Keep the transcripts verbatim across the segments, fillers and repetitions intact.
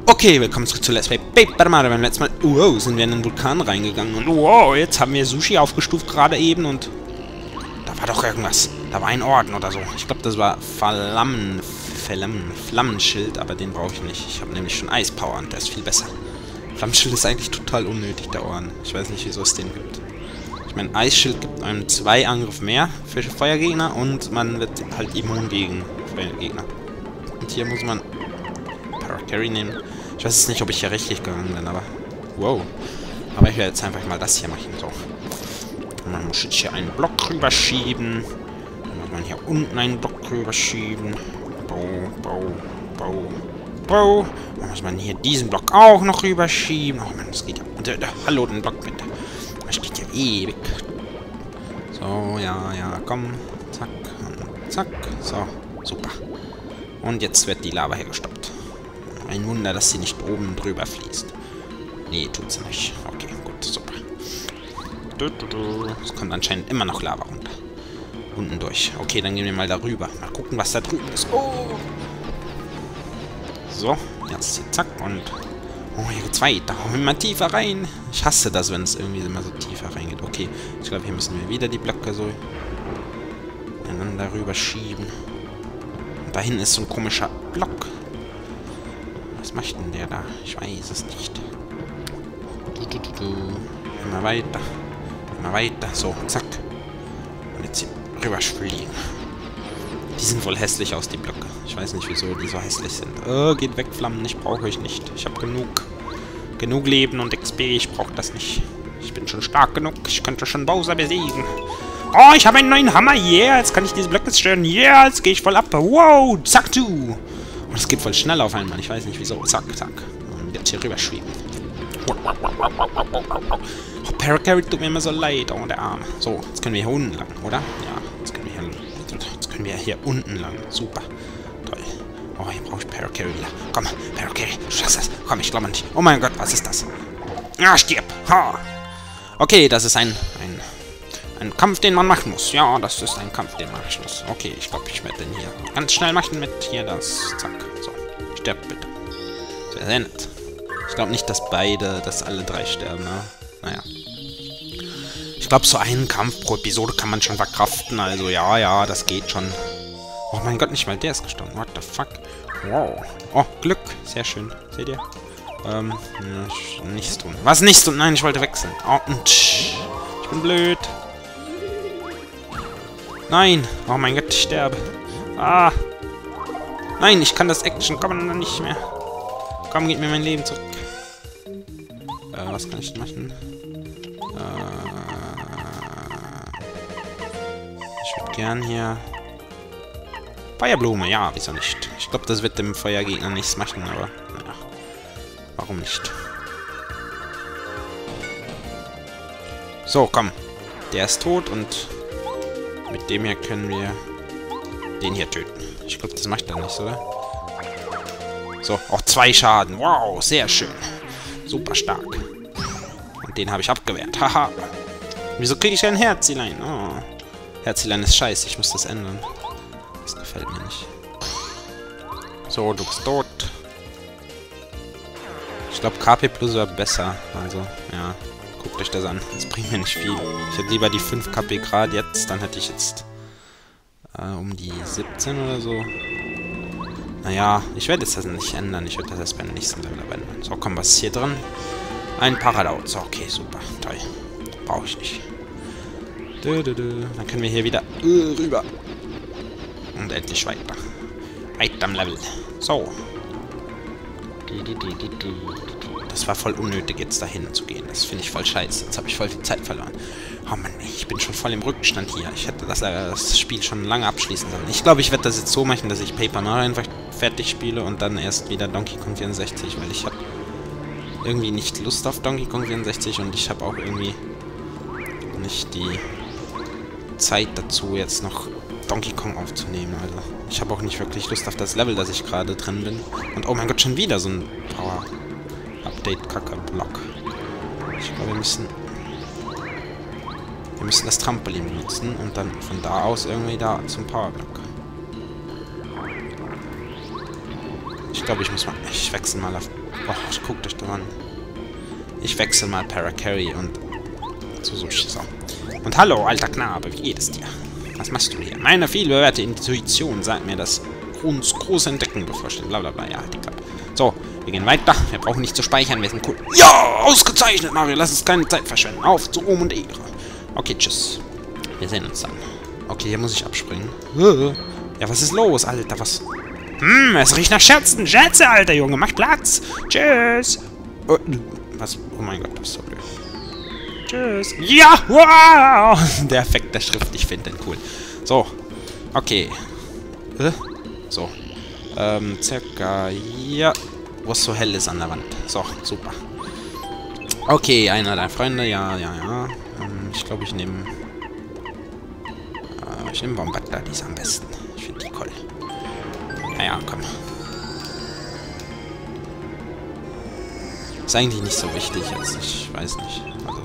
Okay, willkommen zurück zu Let's Play Paper Mario. Beim letzten Mal, wow, sind wir in den Vulkan reingegangen. Und wow, jetzt haben wir Sushi aufgestuft gerade eben und da war doch irgendwas. Da war ein Orden oder so. Ich glaube, das war Flammen, Flammen, Flammenschild, aber den brauche ich nicht. Ich habe nämlich schon Eispower und der ist viel besser. Flammenschild ist eigentlich total unnötig, der Orden. Ich weiß nicht, wieso es den gibt. Ich meine, Eisschild gibt einem zwei Angriff mehr für Feuergegner und man wird halt immun gegen Feuergegner. Und hier muss man Carry nehmen. Ich weiß jetzt nicht, ob ich hier richtig gegangen bin, aber wow. Aber ich werde jetzt einfach mal das hier machen. So. Und man muss jetzt hier einen Block rüberschieben. Dann muss man hier unten einen Block rüberschieben. Bau, Bau, Bau, Bau. Dann muss man hier diesen Block auch noch rüberschieben. Oh Mann, das geht ja. Da, da, hallo, den Block bitte. Das steht ja ewig. So, ja, ja, komm. Zack, und zack. So, super. Und jetzt wird die Lava hier gestoppt. Ein Wunder, dass sie nicht oben drüber fließt. Nee, tut sie nicht. Okay, gut, super. Es kommt anscheinend immer noch Lava runter. Unten durch. Okay, dann gehen wir mal darüber. Mal gucken, was da drüben ist. Oh! So, jetzt hier, zack, und... Oh, hier geht's weiter. Oh, immer tiefer rein. Ich hasse das, wenn es irgendwie immer so tiefer reingeht. Okay, ich glaube, hier müssen wir wieder die Blöcke so... einander rüber schieben. Und da hinten ist so ein komischer Block. Was macht denn der da? Ich weiß es nicht. Du, du, du, du. Immer weiter. Immer weiter. So, zack. Und jetzt hier rüber fliegen. Die sind wohl hässlich aus, die Blöcke. Ich weiß nicht, wieso die so hässlich sind. Oh, geht weg, Flammen. Ich brauche ich nicht. Ich habe genug. Genug Leben und X P. Ich brauche das nicht. Ich bin schon stark genug. Ich könnte schon Bowser besiegen. Oh, ich habe einen neuen Hammer. Yeah, jetzt kann ich diese Blöcke stören. Yeah, jetzt gehe ich voll ab. Wow, zack, du. Und es geht voll schnell auf einmal. Ich weiß nicht wieso. Zack, zack. Und jetzt hier rüber schweben. Oh, Paracarry tut mir immer so leid. Oh, der Arm. So, jetzt können wir hier unten lang, oder? Ja, jetzt können wir hier, jetzt können wir hier unten lang. Super. Toll. Oh, hier brauche ich Paracarry wieder. Komm, Paracarry. Du schaffst das. Komm, ich glaube nicht. Oh mein Gott, was ist das? Ah, stirb. Ha. Okay, das ist ein... ein Ein Kampf, den man machen muss. Ja, das ist ein Kampf, den man machen muss. Okay, ich glaube, ich werde den hier ganz schnell machen mit hier das. Zack. So. Stirbt bitte. Sehr, sehr nett. Ich glaube nicht, dass beide, dass alle drei sterben, ne? Naja. Ich glaube, so einen Kampf pro Episode kann man schon verkraften. Also, ja, ja, das geht schon. Oh mein Gott, nicht mal der ist gestorben. What the fuck? Wow. Oh, Glück. Sehr schön. Seht ihr? Ähm, nichts tun. Was nichts tun? Nein, ich wollte wechseln. Oh, ich bin blöd. Nein! Oh mein Gott, ich sterbe. Ah! Nein, ich kann das Action kommen nicht mehr. Komm, gib mir mein Leben zurück. Äh, was kann ich denn machen? Äh, ich würde gern hier... Feuerblume, ja, wieso nicht? Ich glaube, das wird dem Feuergegner nichts machen, aber... Naja. Warum nicht? So, komm. Der ist tot und... Mit dem hier können wir den hier töten. Ich glaube, das macht er nicht, oder? So, auch zwei Schaden. Wow, sehr schön. Super stark. Und den habe ich abgewehrt. Haha. Wieso kriege ich ein Herzilein? Oh. Herzilein ist scheiße. Ich muss das ändern. Das gefällt mir nicht. So, du bist tot. Ich glaube, K P Plus war besser. Also, ja. Guckt euch das an. Das bringt mir nicht viel. Ich hätte lieber die fünf K P gerade jetzt. Dann hätte ich jetzt äh, um die siebzehn oder so. Naja, ich werde jetzt das nicht ändern. Ich werde das erst beim nächsten Level ändern. So, komm, was ist hier drin? Ein Paradaut. So, okay, super. Toll. Brauche ich nicht. Dö, dö, dö. Dann können wir hier wieder äh, rüber. Und endlich weiter. Weiter am Level. So. Das war voll unnötig, jetzt dahin zu gehen. Das finde ich voll scheiße. Jetzt habe ich voll viel Zeit verloren. Oh Mann, ich bin schon voll im Rückstand hier. Ich hätte das, das Spiel schon lange abschließen sollen. Ich glaube, ich werde das jetzt so machen, dass ich Paper Mario einfach fertig spiele und dann erst wieder Donkey Kong vierundsechzig, weil ich habe irgendwie nicht Lust auf Donkey Kong vierundsechzig und ich habe auch irgendwie nicht die Zeit dazu, jetzt noch Donkey Kong aufzunehmen. Also, ich habe auch nicht wirklich Lust auf das Level, dass ich gerade drin bin. Und oh mein Gott, schon wieder so ein Power Update Kacke Block. Ich glaube, wir müssen wir müssen das Trampolin benutzen und dann von da aus irgendwie da zum Power Block. Ich glaube, ich muss mal... Ich wechsle mal auf... Oh, guckt euch das an. Ich wechsle mal Parakarry und... zu Sushi. So. Und hallo, alter Knabe, wie geht es dir? Was machst du hier? Meine vielbewährte Intuition sagt mir, dass uns große Entdeckungen bevorstehen. Blablabla, ja, die Klappe. So, wir gehen weiter. Wir brauchen nicht zu speichern, wir sind cool. Ja, ausgezeichnet, Mario. Lass uns keine Zeit verschwenden. Auf zu Ruhm und Ehre. Okay, tschüss. Wir sehen uns dann. Okay, hier muss ich abspringen. Ja, was ist los, Alter? Was? Hm, es riecht nach Scherzen. Scherze, alter Junge. Mach Platz. Tschüss. Oh, was? Oh mein Gott, das ist so blöd. Tschüss. Ja! Wow! Der Effekt der Schrift, ich finde den cool. So. Okay. Äh? So. Ähm, circa... Ja. Wo es so hell ist an der Wand. So, super. Okay, einer deiner Freunde. Ja, ja, ja. Ähm, ich glaube, ich nehme... Äh, ich nehme Bombarda, die ist am besten. Ich finde die cool. Naja, komm. Ist eigentlich nicht so wichtig jetzt. Ich weiß nicht. Also...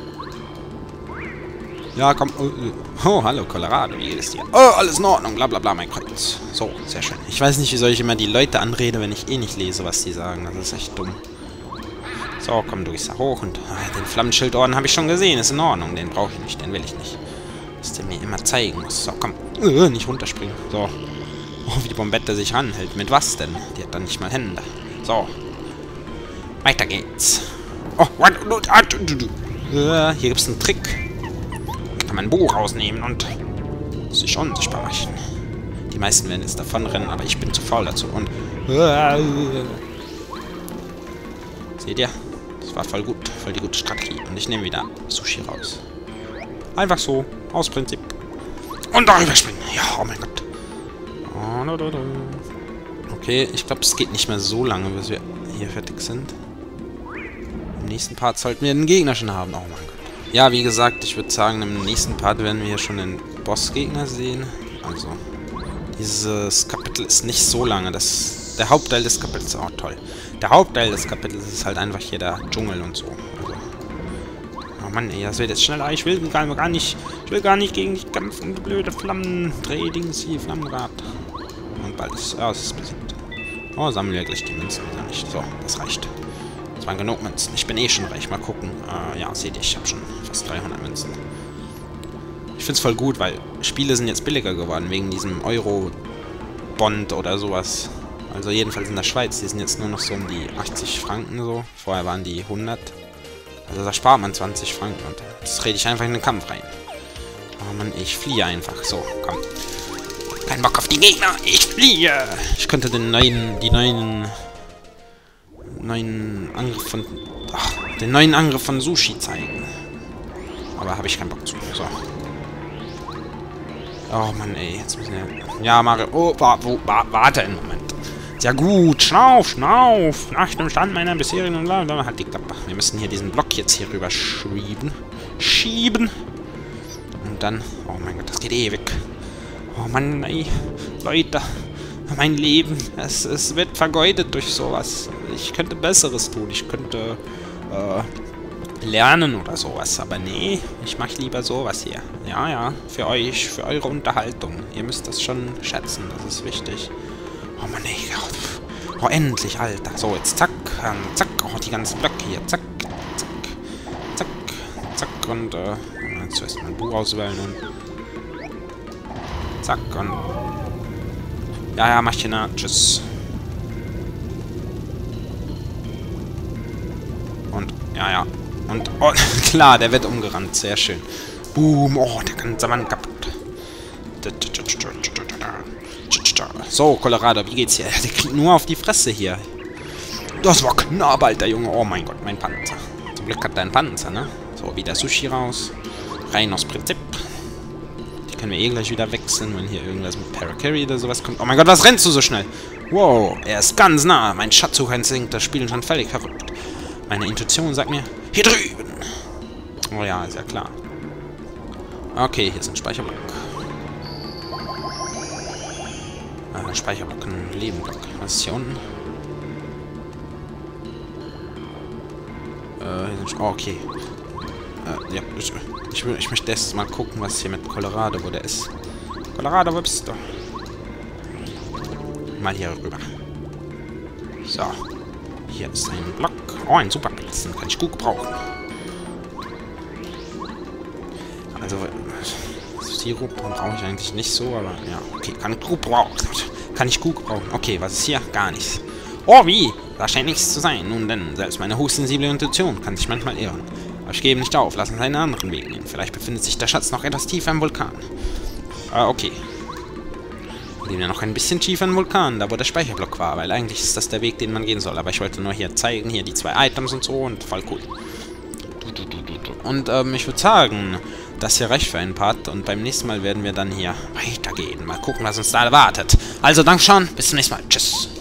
Ja, komm. Oh, oh, hallo, Colorado. Wie geht es dir? Oh, alles in Ordnung. Blablabla, bla, bla, mein Kreuz. So, sehr schön. Ich weiß nicht, wie soll ich immer die Leute anrede, wenn ich eh nicht lese, was die sagen. Das ist echt dumm. So, komm, du gehst da hoch und... Ah, den Flammenschildorden habe ich schon gesehen. Ist in Ordnung. Den brauche ich nicht. Den will ich nicht. Was der mir immer zeigen muss. So, komm. Uh, nicht runterspringen. So. Oh, wie die Bombette sich ranhält. Mit was denn? Die hat dann nicht mal Hände. So. Weiter geht's. Oh, what? Uh, hier gibt's einen Trick. Kann man ein Buch rausnehmen und sich unsichtbar machen. Die meisten werden jetzt davonrennen, aber ich bin zu faul dazu. Und... Seht ihr? Das war voll gut. Voll die gute Strategie. Und ich nehme wieder Sushi raus. Einfach so. Aus Prinzip. Und darüber springen. Ja, oh mein Gott. Okay, ich glaube, es geht nicht mehr so lange, bis wir hier fertig sind. Im nächsten Part sollten wir den Gegner schon haben. Oh mein Gott. Ja, wie gesagt, ich würde sagen, im nächsten Part werden wir hier schon den Bossgegner sehen. Also, dieses Kapitel ist nicht so lange. Das, der Hauptteil des Kapitels ist auch toll. Der Hauptteil des Kapitels ist halt einfach hier der Dschungel und so. Also, oh Mann, ey, das wird jetzt schneller. Ich will gar, gar nicht, ich will gar nicht gegen dich kämpfen, du blöde Flammen-Dreh-Dings hier, Flammenrad. Und bald ist, ja, es ist besiegt. Oh, sammeln wir gleich die Münzen wieder nicht. So, das reicht. Das waren genug Münzen. Ich bin eh schon reich. Mal gucken. Äh, ja, seht ihr, ich habe schon fast dreihundert Münzen. Ich finde es voll gut, weil Spiele sind jetzt billiger geworden, wegen diesem Euro-Bond oder sowas. Also jedenfalls in der Schweiz. Die sind jetzt nur noch so um die achtzig Franken so. Vorher waren die hundert. Also da spart man zwanzig Franken und das rede ich einfach in den Kampf rein. Oh Mann, ich fliehe einfach. So, komm. Kein Bock auf die Gegner. Ich fliehe. Ich könnte den neuen, die neuen... neuen Angriff von... Ach, den neuen Angriff von Sushi zeigen. Aber habe ich keinen Bock zu. So. Oh Mann, ey. Jetzt müssen wir... Ja, Mario... Oh, wa, wo, wa, warte einen Moment. Ja gut, schnauf, schnauf. Nach dem Stand meiner bisherigen... Und bla, halt die Klappe. Wir müssen hier diesen Block jetzt hier rüber schieben. Schieben. Und dann... Oh mein Gott, das geht ewig. Oh Mann, ey. Leute... Mein Leben, es, es wird vergeudet durch sowas. Ich könnte Besseres tun. Ich könnte äh, lernen oder sowas. Aber nee, ich mache lieber sowas hier. Ja, ja, für euch, für eure Unterhaltung. Ihr müsst das schon schätzen, das ist wichtig. Oh Mann, ey. Oh, endlich, Alter. So, jetzt zack, ähm, zack. Oh, die ganzen Blöcke hier. Zack, zack, zack, zack. Und, äh, zuerst mal ein Buch auswählen und zack und... Ja, ja, mach ich na. Tschüss. Und, ja, ja. Und, oh, klar, der wird umgerannt. Sehr schön. Boom. Oh, der ganze Mann kaputt. So, Colorado, wie geht's hier? Der kriegt nur auf die Fresse hier. Das war knapp, alter Junge. Oh mein Gott, mein Panzer. Zum Glück hat er einen Panzer, ne? So, wieder Sushi raus. Rein aus Prinzip. Können wir eh gleich wieder wechseln, wenn hier irgendwas mit Parakarry oder sowas kommt. Oh mein Gott, was rennst du so schnell? Wow, er ist ganz nah. Mein Schatzsucher sinkt das Spiel schon völlig verrückt. Meine Intuition sagt mir, hier drüben. Oh ja, ist ja klar. Okay, hier ist ein Speicherblock. Äh, Speicherblock, ein Lebenblock. Was ist hier unten? Äh, hier sind... Oh, okay. Äh, ja, ich, ich, ich möchte erst mal gucken, was hier mit Colorado, wo der ist. Colorado, wo bist du? Mal hier rüber. So. Hier ist ein Block. Oh, ein Superpilz. Den kann ich gut gebrauchen. Also, Sirup brauche ich eigentlich nicht so, aber ja, okay, kann ich gut brauchen. Kann ich gut gebrauchen. Okay, was ist hier? Gar nichts. Oh, wie? Da scheint nichts zu sein. Nun denn, selbst meine hochsensible Intuition kann sich manchmal irren. Aber ich gebe nicht auf. Lass uns einen anderen Weg nehmen. Vielleicht befindet sich der Schatz noch etwas tiefer im Vulkan. Ah, okay. Wir gehen ja noch ein bisschen tiefer im Vulkan, da wo der Speicherblock war, weil eigentlich ist das der Weg, den man gehen soll. Aber ich wollte nur hier zeigen, hier die zwei Items und so und voll cool. Und ähm, ich würde sagen, das hier reicht für einen Part und beim nächsten Mal werden wir dann hier weitergehen. Mal gucken, was uns da erwartet. Also, danke schon, bis zum nächsten Mal. Tschüss.